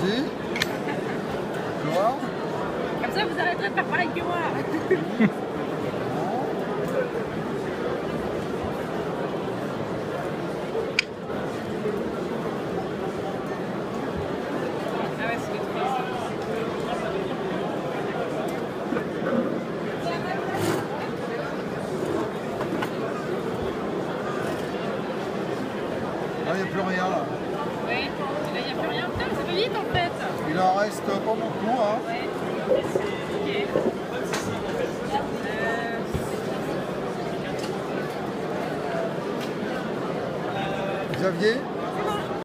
Vas-y. Tu vois? Comme ça, vous arrêterez de faire pareil que moi. Ah ouais, c'est trop ça. Là, il n'y a plus rien là. Oui, et là, il n'y a plus rien. Putain, ça fait vite en fait. Il en reste pas beaucoup, hein. Ouais. Ok. Xavier?